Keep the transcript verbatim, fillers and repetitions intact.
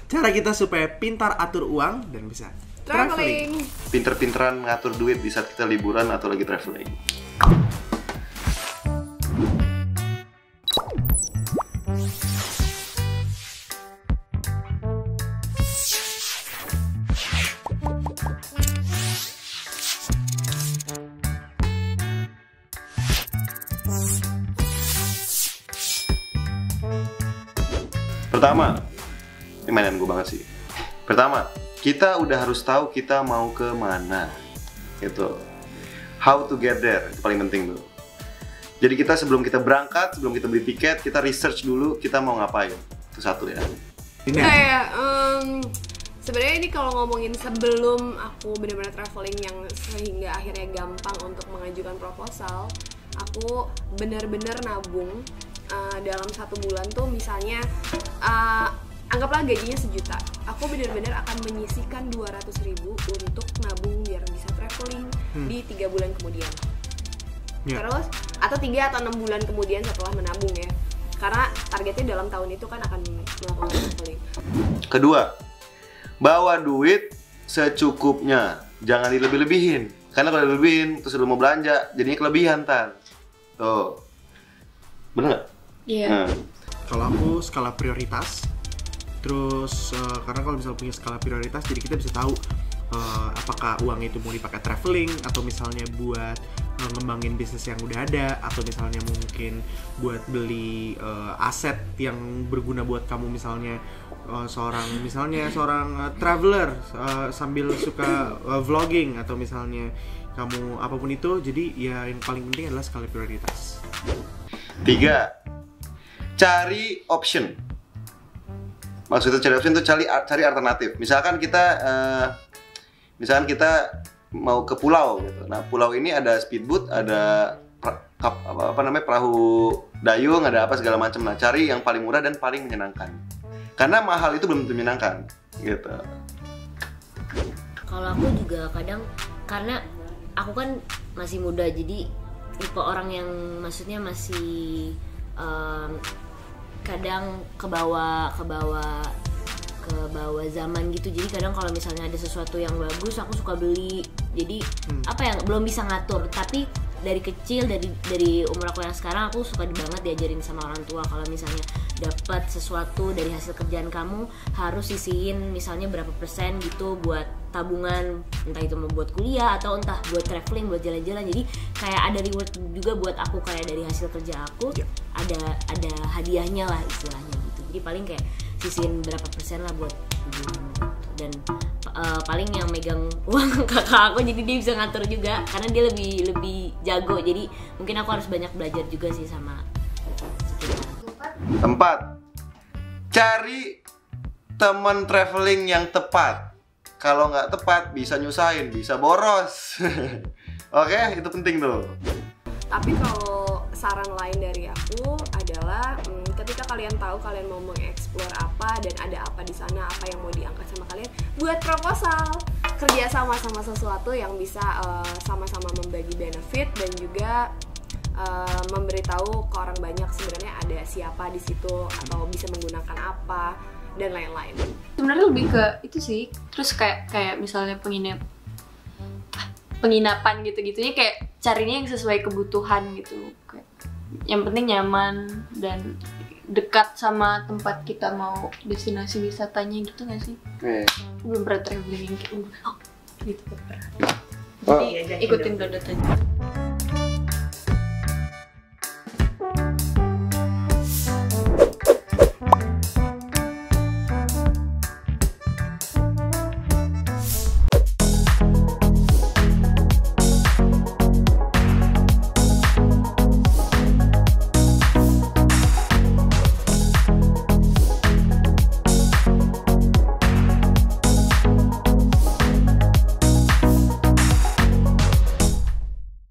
Cara kita supaya pintar atur uang dan bisa traveling. Pinter-pinteran ngatur duit di saat kita liburan atau lagi traveling. Pertama, ini mainan gue banget sih. Pertama, kita udah harus tahu kita mau ke mana, gitu. How to get there, itu paling penting tuh. Jadi kita sebelum kita berangkat, sebelum kita beli tiket, kita research dulu kita mau ngapain. Itu satu ya. Ini kayak um, sebenarnya ini kalau ngomongin sebelum aku benar-benar traveling yang sehingga akhirnya gampang untuk mengajukan proposal, aku benar-benar nabung. Uh, dalam satu bulan tuh misalnya uh, anggaplah gajinya sejuta, aku benar-benar akan menyisihkan dua ratus ribu untuk nabung biar bisa traveling hmm. di tiga bulan kemudian. Yeah. Terus atau tiga atau enam bulan kemudian setelah menabung ya, karena targetnya dalam tahun itu kan akan melakukan traveling. Kedua, bawa duit secukupnya, jangan dilebih-lebihin, karena kalau dilebihin terus lu mau belanja jadinya kelebihan ntar. Tuh, bener nggak? Iya. Yeah. Nah. Kalau aku skala prioritas, terus uh, karena kalau misalnya punya skala prioritas, jadi kita bisa tahu uh, apakah uang itu mau dipakai traveling atau misalnya buat uh, ngembangin bisnis yang udah ada, atau misalnya mungkin buat beli uh, aset yang berguna buat kamu, misalnya uh, seorang misalnya seorang uh, traveler uh, sambil suka uh, vlogging, atau misalnya kamu apapun itu. Jadi ya yang paling penting adalah skala prioritas. Tiga, cari option. Maksudnya cari option itu cari cari alternatif. Misalkan kita, uh, misalkan kita mau ke pulau gitu. Nah pulau ini ada speedboat, ada pra, kap, apa, apa namanya perahu dayung, ada apa segala macam. Nah cari yang paling murah dan paling menyenangkan. Karena mahal itu belum tentu menyenangkan, gitu. Kalau aku juga kadang karena aku kan masih muda, jadi tipe orang yang maksudnya masih um, kadang ke bawah ke bawah ke bawah zaman gitu. Jadi kadang kalau misalnya ada sesuatu yang bagus aku suka beli. Jadi hmm. apa yang belum bisa ngatur, tapi dari kecil, dari dari umur aku yang sekarang, aku suka banget diajarin sama orang tua kalau misalnya dapat sesuatu dari hasil kerjaan kamu harus sisihin misalnya berapa persen gitu buat tabungan, entah itu mau buat kuliah atau entah buat traveling, buat jalan-jalan. Jadi kayak ada reward juga buat aku, kayak dari hasil kerja aku yeah. ada ada hadiahnya lah istilahnya gitu. Jadi paling kayak sisihin berapa persen lah buat tabungan gitu. Dan uh, paling yang megang uang kakak aku, jadi dia bisa ngatur juga karena dia lebih lebih jago. Jadi mungkin aku harus banyak belajar juga sih sama sekitar. Empat, cari teman traveling yang tepat. Kalau nggak tepat bisa nyusahin, bisa boros. Oke, itu penting tuh. Tapi kalau saran lain dari aku adalah hmm, ketika kalian tahu kalian mau mengeksplor apa dan ada apa di sana, apa yang mau diangkat sama kalian, buat proposal, kerja sama sama sesuatu yang bisa uh, sama-sama membagi benefit dan juga uh, memberitahu ke orang banyak sebenarnya ada siapa di situ atau bisa menggunakan apa dan lain-lain. Sebenarnya lebih ke itu sih. Terus kayak kayak misalnya penginap penginapan gitu-gitunya kayak carinya yang sesuai kebutuhan gitu. Kayak yang penting nyaman dan dekat sama tempat kita mau destinasi wisatanya gitu nggak sih? Okay. Belum pernah traveling yang kayak oh, gitu pernah. Oh. Jadi ikutin Dodot aja.